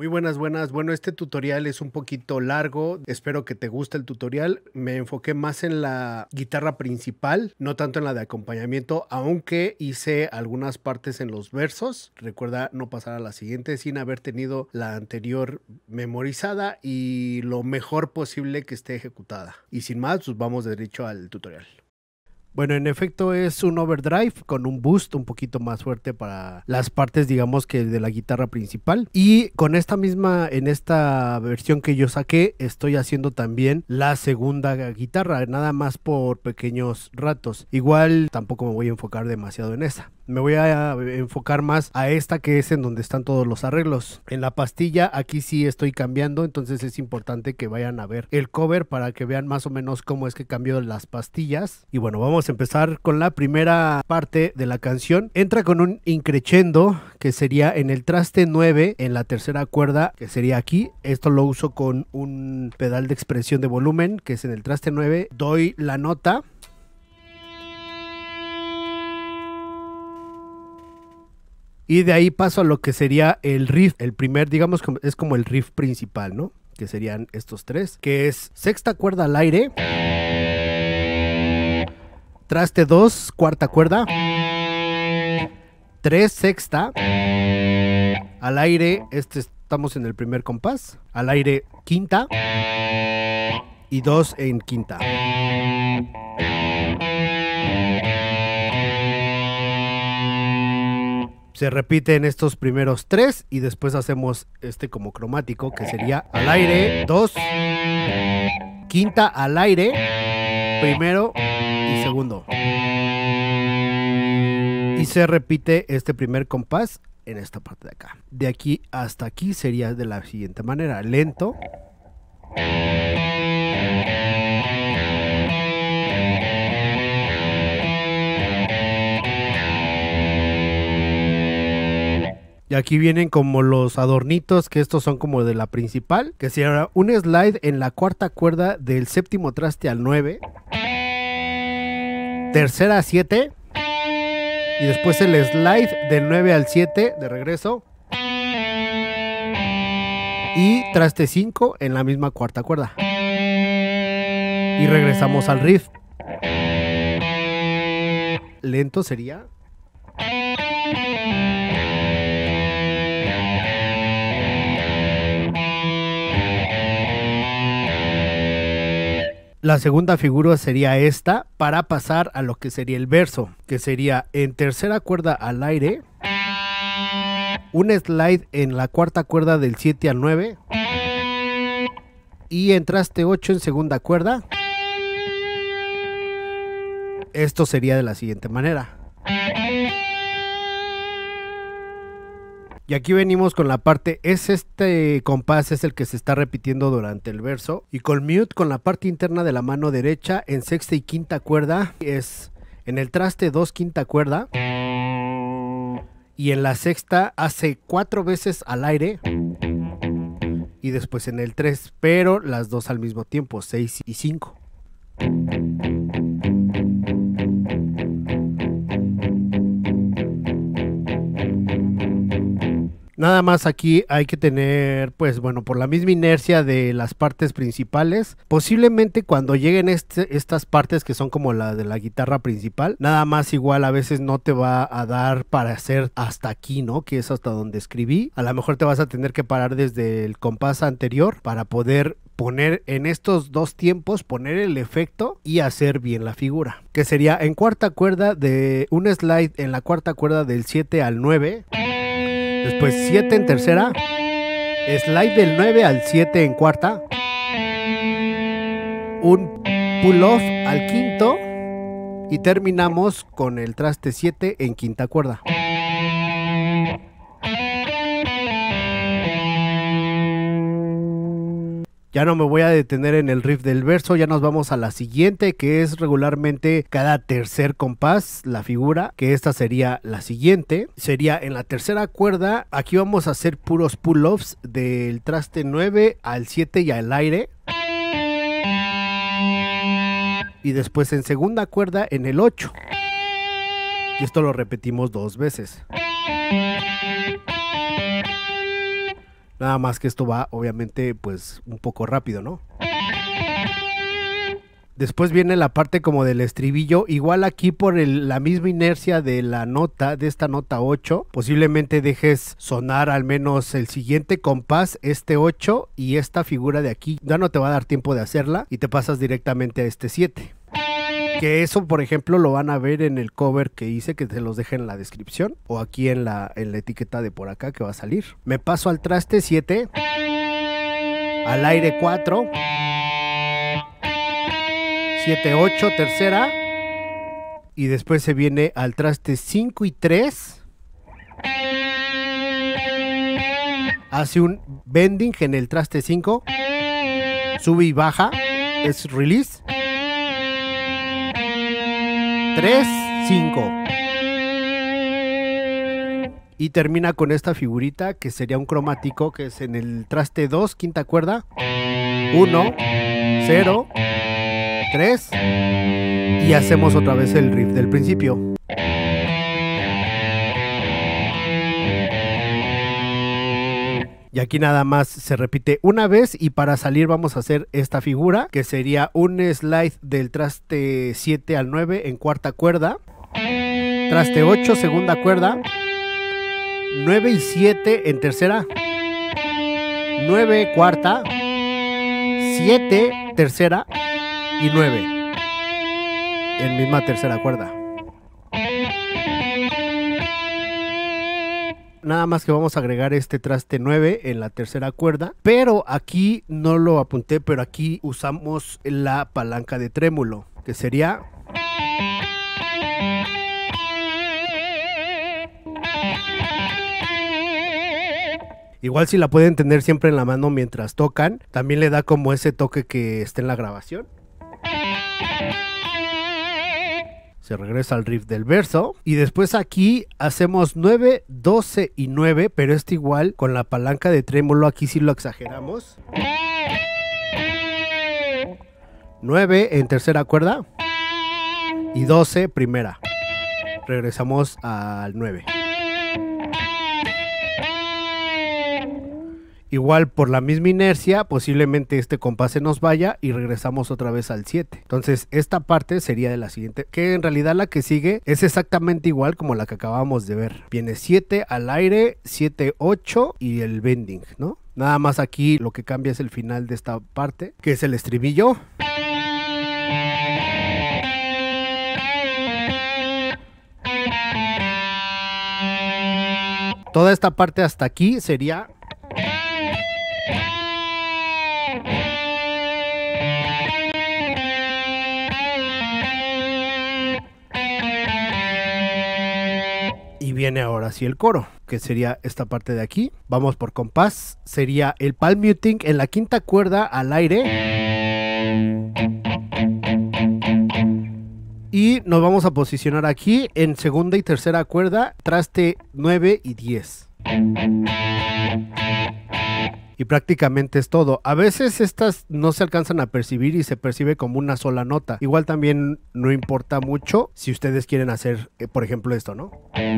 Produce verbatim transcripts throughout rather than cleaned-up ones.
Muy buenas, buenas. Bueno, este tutorial es un poquito largo. Espero que te guste el tutorial. Me enfoqué más en la guitarra principal, no tanto en la de acompañamiento, aunque hice algunas partes en los versos. Recuerda no pasar a la siguiente sin haber tenido la anterior memorizada y lo mejor posible que esté ejecutada. Y sin más, pues vamos derecho al tutorial. Bueno, en efecto es un overdrive con un boost un poquito más fuerte para las partes, digamos, que de la guitarra principal. Y con esta misma, en esta versión que yo saqué, estoy haciendo también la segunda guitarra, nada más por pequeños ratos. Igual tampoco me voy a enfocar demasiado en esa. Me voy a enfocar más a esta, que es en donde están todos los arreglos. En la pastilla aquí sí estoy cambiando, entonces es importante que vayan a ver el cover para que vean más o menos cómo es que cambio las pastillas. Y bueno, vamos a empezar con la primera parte de la canción. Entra con un increchendo, que sería en el traste nueve, en la tercera cuerda, que sería aquí. Esto lo uso con un pedal de expresión de volumen, que es en el traste nueve. Doy la nota. Y de ahí paso a lo que sería el riff, el primer, digamos, es como el riff principal, ¿no? Que serían estos tres, que es sexta cuerda al aire, traste dos, cuarta cuerda, tres sexta, al aire, este estamos en el primer compás, al aire quinta y dos en quinta. Se repiten estos primeros tres y después hacemos este como cromático, que sería al aire, dos, quinta al aire, primero y segundo. Y se repite este primer compás en esta parte de acá. De aquí hasta aquí sería de la siguiente manera: lento, y aquí vienen como los adornitos, que estos son como de la principal, que sería un slide en la cuarta cuerda del séptimo traste al nueve, tercera a siete, y después el slide del nueve al siete de regreso, y traste cinco en la misma cuarta cuerda. Y regresamos al riff. Lento sería... La segunda figura sería esta, para pasar a lo que sería el verso, que sería en tercera cuerda al aire, un slide en la cuarta cuerda del siete al nueve, y en traste ocho en segunda cuerda. Esto sería de la siguiente manera. Y aquí venimos con la parte, es este compás, es el que se está repitiendo durante el verso. Y con mute, con la parte interna de la mano derecha, en sexta y quinta cuerda, es en el traste dos, quinta cuerda. Y en la sexta hace cuatro veces al aire. Y después en el tres, pero las dos al mismo tiempo, seis y cinco. Nada más aquí hay que tener, pues bueno, por la misma inercia de las partes principales, posiblemente cuando lleguen este, estas partes que son como la de la guitarra principal, nada más igual a veces no te va a dar para hacer hasta aquí, ¿no? Que es hasta donde escribí. A lo mejor te vas a tener que parar desde el compás anterior para poder poner en estos dos tiempos, poner el efecto y hacer bien la figura. Que sería en cuarta cuerda de un slide en la cuarta cuerda del siete al nueve. Después siete en tercera, slide del nueve al siete en cuarta, un pull off al quinto y terminamos con el traste siete en quinta cuerda. Ya no me voy a detener en el riff del verso, ya nos vamos a la siguiente, que es regularmente cada tercer compás, la figura, que esta sería la siguiente. Sería en la tercera cuerda, aquí vamos a hacer puros pull-offs del traste nueve al siete y al aire. Y después en segunda cuerda en el ocho. Y esto lo repetimos dos veces. Nada más que esto va obviamente pues un poco rápido, ¿no? Después viene la parte como del estribillo, igual aquí por el, la misma inercia de la nota, de esta nota ocho, posiblemente dejes sonar al menos el siguiente compás, este ocho y esta figura de aquí, ya no te va a dar tiempo de hacerla y te pasas directamente a este siete. Que eso, por ejemplo, lo van a ver en el cover que hice, que te los deje en la descripción o aquí en la, en la etiqueta de por acá que va a salir. Me paso al traste siete, al aire cuatro, siete, ocho, tercera, y después se viene al traste cinco y tres, hace un bending en el traste cinco, sube y baja, es release, tres, cinco, y termina con esta figurita que sería un cromático, que es en el traste dos, quinta cuerda, uno, cero, tres, y hacemos otra vez el riff del principio. Y aquí nada más se repite una vez y para salir vamos a hacer esta figura que sería un slide del traste siete al nueve en cuarta cuerda, traste ocho segunda cuerda, nueve y siete en tercera, nueve cuarta, siete tercera y nueve en misma tercera cuerda. Nada más que vamos a agregar este traste nueve en la tercera cuerda, pero aquí no lo apunté, pero aquí usamos la palanca de trémulo, que sería igual, si la pueden tener siempre en la mano mientras tocan, también le da como ese toque que está en la grabación. Se regresa al riff del verso y después aquí hacemos nueve, doce y nueve, pero este igual con la palanca de trémulo, aquí sí lo exageramos. nueve en tercera cuerda y doce primera. Regresamos al nueve. Igual por la misma inercia, posiblemente este compás se nos vaya y regresamos otra vez al siete. Entonces esta parte sería de la siguiente, que en realidad la que sigue es exactamente igual como la que acabamos de ver. Viene siete al aire, siete, ocho y el bending, ¿no? Nada más aquí lo que cambia es el final de esta parte, que es el estribillo. Toda esta parte hasta aquí sería... Y viene ahora sí el coro, que sería esta parte de aquí. Vamos por compás, sería el palm muting en la quinta cuerda al aire. Y nos vamos a posicionar aquí en segunda y tercera cuerda, traste nueve y diez. Y prácticamente es todo. A veces estas no se alcanzan a percibir y se percibe como una sola nota. Igual también no importa mucho si ustedes quieren hacer, eh, por ejemplo, esto, ¿no?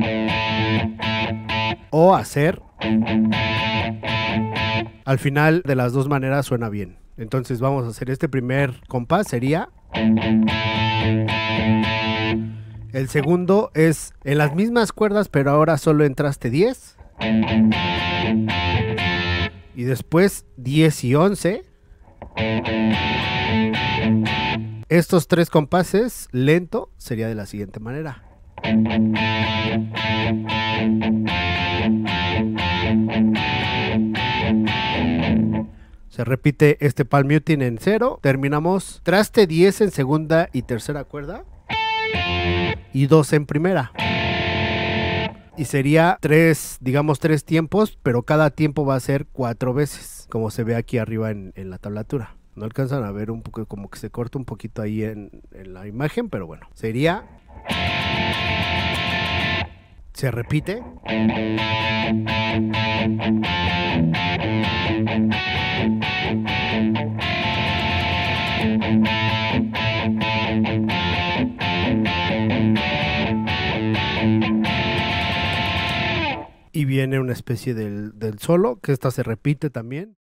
O hacer... Al final de las dos maneras suena bien. Entonces vamos a hacer este primer compás, sería... El segundo es en las mismas cuerdas, pero ahora solo en traste diez. Y después diez y once. Estos tres compases lento sería de la siguiente manera. Se repite este palm muting en cero. Terminamos traste diez en segunda y tercera cuerda. Y dos en primera. Y sería tres, digamos tres tiempos, pero cada tiempo va a ser cuatro veces, como se ve aquí arriba en, en la tablatura. No alcanzan a ver un poco, como que se corta un poquito ahí en, en la imagen, pero bueno, sería... Se repite. y viene una especie del, del solo, que esta se repite también.